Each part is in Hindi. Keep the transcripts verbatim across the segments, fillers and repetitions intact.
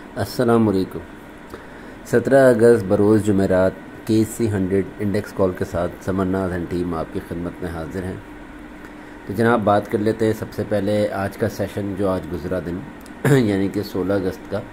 अस्सलामुअलैकुम। सत्रह अगस्त बरोज़ जुमेरात के सी हंड्रेड इंडेक्स कॉल के साथ समरनाथ एंड टीम आपकी खिदमत में हाजिर हैं। तो जनाब बात कर लेते हैं सबसे पहले आज का सेशन जो आज गुजरा दिन यानी कि सोलह अगस्त का।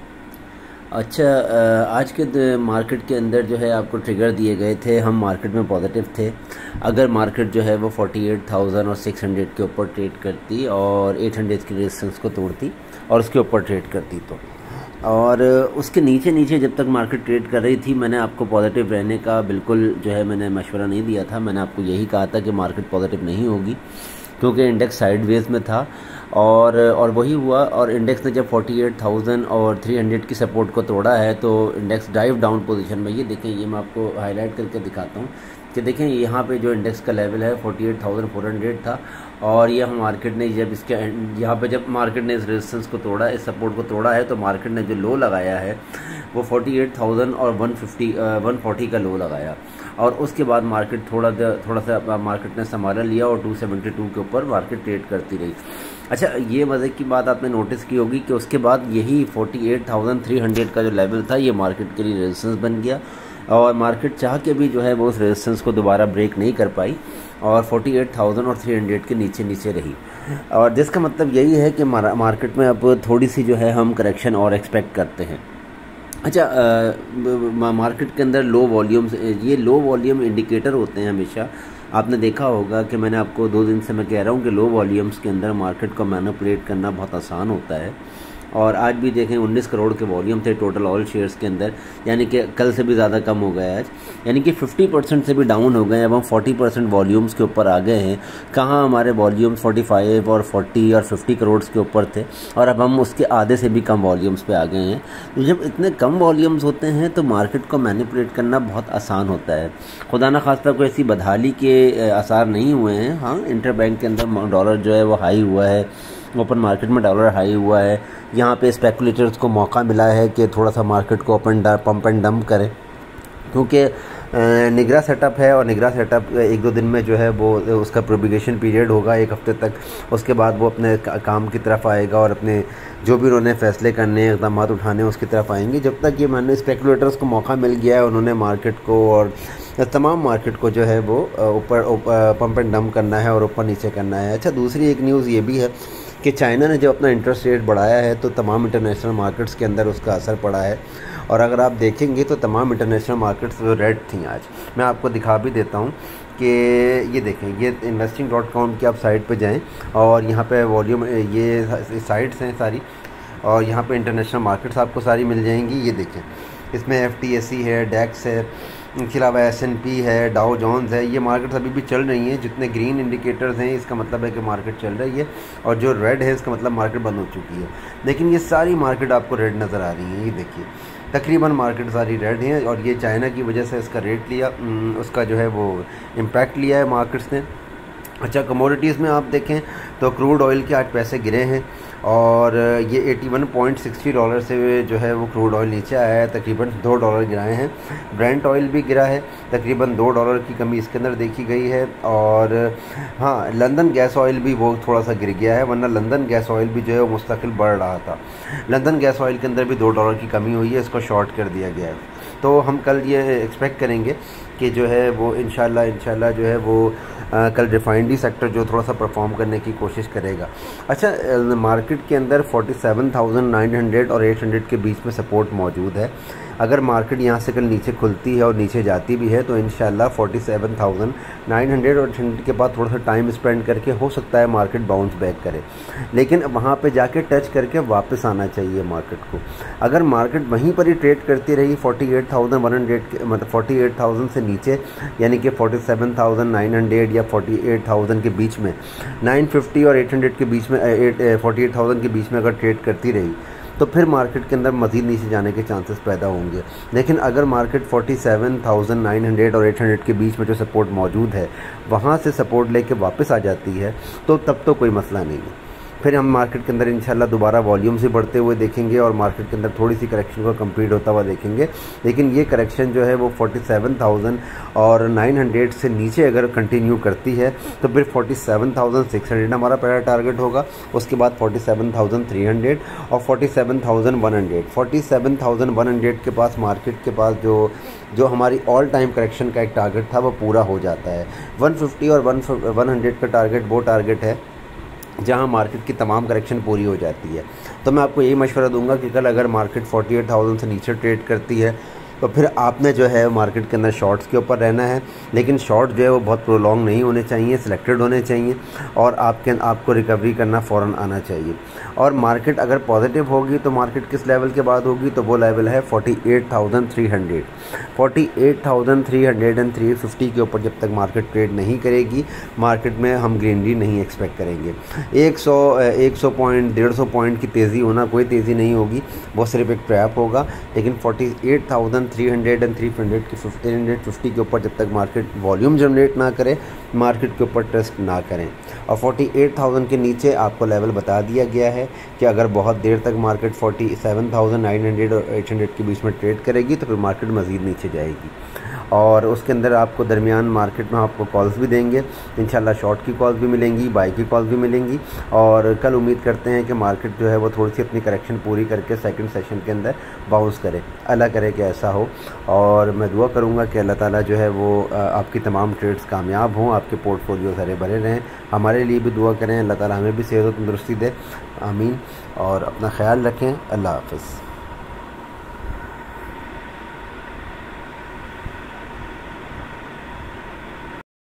अच्छा, आज के मार्केट के अंदर जो है आपको ट्रिगर दिए गए थे। हम मार्केट में पॉजिटिव थे। अगर मार्केट जो है वो फोर्टी एट थाउजेंड और सिक्स हंड्रेड के ऊपर ट्रेड करती और एट हंड्रेड की रेजिस्टेंस को तोड़ती और उसके ऊपर ट्रेड करती तो, और उसके नीचे नीचे जब तक मार्केट ट्रेड कर रही थी मैंने आपको पॉजिटिव रहने का बिल्कुल जो है मैंने मशवरा नहीं दिया था। मैंने आपको यही कहा था कि मार्केट पॉजिटिव नहीं होगी क्योंकि इंडेक्स साइडवेज में था और और वही हुआ। और इंडेक्स ने जब फोर्टी एट थाउजेंड और थ्री हंड्रेड की सपोर्ट को तोड़ा है तो इंडेक्स डाइव डाउन पोजीशन में। ये देखें, ये मैं आपको हाईलाइट करके दिखाता हूँ कि देखें यहाँ पे जो इंडेक्स का लेवल है forty eight thousand four hundred था और ये मार्केट ने जब इसके यहाँ पे जब मार्केट ने इस रेजिस्टेंस को तोड़ा, इस सपोर्ट को तोड़ा है तो मार्केट ने जो लो लगाया है वो फोर्टी एट थाउजेंड और वन फिफ्टी वन फोर्टी का लो लगाया और उसके बाद मार्केट थोड़ा थोड़ा सा मार्केट ने संभाला लिया और टू सेवेंटी टू के ऊपर मार्केट ट्रेड करती रही। अच्छा, ये मज़े की बात आपने नोटिस की होगी कि उसके बाद यही forty eight thousand three hundred का जो लेवल था ये मार्केट के लिए रेजिस्टेंस बन गया और मार्केट चाह के भी जो है वो उस रेजिस्टेंस को दोबारा ब्रेक नहीं कर पाई और फोर्टी एट थाउजेंड और थ्री हंड्रेड के नीचे नीचे रही। और जिसका मतलब यही है कि मार्केट में अब थोड़ी सी जो है हम करेक्शन और एक्सपेक्ट करते हैं। अच्छा, आ, मार्केट के अंदर लो वॉल्यूम्स, ये लो वॉल्यूम इंडिकेटर होते हैं हमेशा। आपने देखा होगा कि मैंने आपको दो दिन से मैं कह रहा हूँ कि लो वॉल्यूम्स के अंदर मार्केट को मैनिपुलेट करना बहुत आसान होता है। और आज भी देखें उन्नीस करोड़ के वॉल्यूम थे टोटल ऑल शेयर्स के अंदर, यानी कि कल से भी ज़्यादा कम हो गया है आज, यानी कि फिफ्टी परसेंट से भी डाउन हो गए। अब हम फोर्टी परसेंट वॉल्यूम्स के ऊपर आ गए हैं। कहाँ हमारे वॉल्यूम्स फोर्टी फाइव और फोर्टी और फिफ्टी करोड़ के ऊपर थे और अब हम उसके आधे से भी कम वॉल्यूम्स पे आ गए हैं। तो जब इतने कम वॉल्यूम्स होते हैं तो मार्केट को मैनिपुलेट करना बहुत आसान होता है। खुदा न खास्ता कोई ऐसी बदहाली के आसार नहीं हुए हैं। हाँ, इंटर बैंक के अंदर डॉलर जो है वो हाई हुआ है, ओपन मार्केट में डॉलर हाई हुआ है। यहाँ पे स्पेकुलेटर्स को मौका मिला है कि थोड़ा सा मार्केट को ओपन पंप एंड डंप करें क्योंकि निगरा सेटअप है और निगरा सेटअप एक दो दिन में जो है वो उसका प्रोपिगेशन पीरियड होगा एक हफ्ते तक। उसके बाद वो अपने काम की तरफ आएगा और अपने जो भी उन्होंने फैसले करने इक़दाम उठाने उसकी तरफ आएंगे। जब तक ये मैंने स्पेकुलेटर्स को मौका मिल गया है उन्होंने मार्केट को और तमाम मार्केट को जो है वो ऊपर पंप एंड डंप करना है और ऊपर नीचे करना है। अच्छा, दूसरी एक न्यूज़ ये भी है कि चाइना ने जब अपना इंटरेस्ट रेट बढ़ाया है तो तमाम इंटरनेशनल मार्केट्स के अंदर उसका असर पड़ा है और अगर आप देखेंगे तो तमाम इंटरनेशनल मार्केट्स वो रेड थी आज। मैं आपको दिखा भी देता हूँ कि ये देखें, ये इन्वेस्टिंग डॉट कॉम की आप साइट पे जाएं और यहाँ पे वॉल्यूम ये साइट्स हैं सारी और यहाँ पे इंटरनेशनल मार्केट्स आपको सारी मिल जाएंगी। ये देखें, इसमें एफ टी एस सी है, डैक्स है, इसके अलावा एस एन पी है, डाउ जोन्स है। ये मार्केट्स अभी भी चल रही हैं। जितने ग्रीन इंडिकेटर्स हैं इसका मतलब है कि मार्केट चल रही है और जो रेड है इसका मतलब मार्केट बंद हो चुकी है। लेकिन ये सारी मार्केट आपको रेड नज़र आ रही है। ये देखिए, तकरीबन मार्केट सारी रेड हैं और ये चाइना की वजह से इसका रेट लिया, उसका जो है वो इम्पैक्ट लिया है मार्केट्स ने। अच्छा, कमोडिटीज़ में आप देखें तो क्रूड ऑयल के आज पैसे गिरे हैं और ये इक्यासी पॉइंट सिक्स ज़ीरो डॉलर से जो है वो क्रूड ऑयल नीचे आया है, तकरीबन दो डॉलर गिराए हैं। ब्रेंट ऑयल भी गिरा है, तकरीबन दो डॉलर की कमी इसके अंदर देखी गई है। और हाँ, लंदन गैस ऑयल भी वो थोड़ा सा गिर गया है, वरना लंदन गैस ऑयल भी जो है वो मुस्तकिल बढ़ रहा था। लंदन गैस ऑयल के अंदर भी दो डॉलर की कमी हुई है, इसको शॉर्ट कर दिया गया है। तो हम कल ये एक्सपेक्ट करेंगे कि जो है वो इंशाल्लाह इंशाल्लाह जो है वो आ, कल रिफाइनरी सेक्टर जो थोड़ा सा परफॉर्म करने की कोशिश करेगा। अच्छा, मार्केट के अंदर forty seven thousand nine hundred और एट हंड्रेड के बीच में सपोर्ट मौजूद है। अगर मार्केट यहाँ से कल नीचे खुलती है और नीचे जाती भी है तो इंशाल्लाह forty seven thousand nine hundred और एट हंड्रेड के बाद थोड़ा सा टाइम स्पेंड करके हो सकता है मार्केट बाउंस बैक करे, लेकिन वहाँ पे जाके टच करके वापस आना चाहिए मार्केट को। अगर मार्केट वहीं पर ही ट्रेड करती रही forty eight thousand one hundred के मतलब फोर्टी एट थाउजेंड से नीचे, यानी कि forty seven thousand nine hundred या फोर्टी एट थाउजेंड के बीच में, नाइन फिफ्टी और एट हंड्रेड के बीच में, एट फोर्टी एट थाउजेंड के बीच में अगर ट्रेड करती रही तो फिर मार्केट के अंदर मज़ीद नीचे जाने के चांसेस पैदा होंगे। लेकिन अगर market forty seven thousand nine hundred और एट हंड्रेड के बीच में जो सपोर्ट मौजूद है वहाँ से सपोर्ट लेके वापस आ जाती है तो तब तो कोई मसला नहीं है। फिर हम मार्केट के अंदर इंशाल्लाह दोबारा वॉल्यूम से बढ़ते हुए देखेंगे और मार्केट के अंदर थोड़ी सी करेक्शन को कंप्लीट होता हुआ देखेंगे। लेकिन ये करेक्शन जो है वो फोर्टी सेवन थाउजेंड और नाइन हंड्रेड से नीचे अगर कंटिन्यू करती है तो फिर forty seven thousand six hundred हमारा पहला टारगेट होगा, उसके बाद forty seven thousand three hundred और forty seven thousand one hundred. Forty seven thousand one hundred के पास मार्केट के पास जो जो हमारी ऑल टाइम करेक्शन का एक टारगेट था वो पूरा हो जाता है। वन फिफ्टी और वन हंड्रेड का टारगेट वो टारगेट है जहां मार्केट की तमाम करेक्शन पूरी हो जाती है। तो मैं आपको यही मशवरा दूंगा कि कल अगर मार्केट फोर्टी एट थाउजेंड से नीचे ट्रेड करती है तो फिर आपने जो है मार्केट के अंदर शॉर्ट्स के ऊपर रहना है, लेकिन शॉर्ट जो है वो बहुत प्रोलॉन्ग नहीं होने चाहिए, सिलेक्टेड होने चाहिए और आपके आपको रिकवरी करना फ़ौरन आना चाहिए। और मार्केट अगर पॉजिटिव होगी तो मार्केट किस लेवल के बाद होगी, तो वो लेवल है forty eight thousand three hundred. Forty eight thousand three hundred and three fifty के ऊपर जब तक मार्केट ट्रेड नहीं करेगी मार्केट में हम ग्रीनरी नहीं एक्सपेक्ट करेंगे। एक सौ एक सौ पॉइंट डेढ़ सौ पॉइंट की तेज़ी होना कोई तेज़ी नहीं होगी, वो सिर्फ एक ट्रैप होगा। लेकिन forty eight thousand three hundred and three hundred की फिफ्टीन हंड्रेड फिफ्टी के ऊपर जब तक मार्केट वॉल्यूम जनरेट ना करे मार्केट के ऊपर ट्रस्ट ना करें। और फोर्टी एट थाउजेंड के नीचे आपको लेवल बता दिया गया है कि अगर बहुत देर तक market forty seven thousand nine hundred और एट हंड्रेड के बीच में ट्रेड करेगी तो फिर मार्केट मज़ीद नीचे जाएगी। और उसके अंदर आपको दरमियान मार्केट में आपको कॉल्स भी देंगे, इंशाल्लाह शॉर्ट की कॉल्स भी मिलेंगी, बाई की कॉल्स भी मिलेंगी। और कल उम्मीद करते हैं कि मार्केट जो है वो थोड़ी सी अपनी करेक्शन पूरी करके सेकंड सेशन के अंदर बाउंस करे, अल्लाह करे कि ऐसा हो। और मैं दुआ करूँगा कि अल्लाह ताला जो है वो आपकी तमाम ट्रेड्स कामयाब हों, आपके पोर्टफोलियो हरे भरे रहें। हमारे लिए भी दुआ करें, अल्लाह ताला हमें भी सेहत और तंदुरुस्ती दे, आमीन। और अपना ख्याल रखें, अल्लाह हाफ़िज़।